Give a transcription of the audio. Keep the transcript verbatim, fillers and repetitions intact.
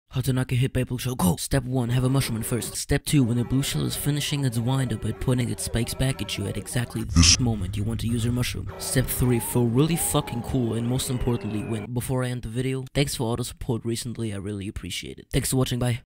How to not get hit by a blue shell, go! Step one, have a mushroom in first. Step two, when the blue shell is finishing its wind-up by putting its spikes back at you at exactly this moment, you want to use your mushroom. Step three, feel really fucking cool, and most importantly, win. Before I end the video, thanks for all the support recently, I really appreciate it. Thanks for watching, bye.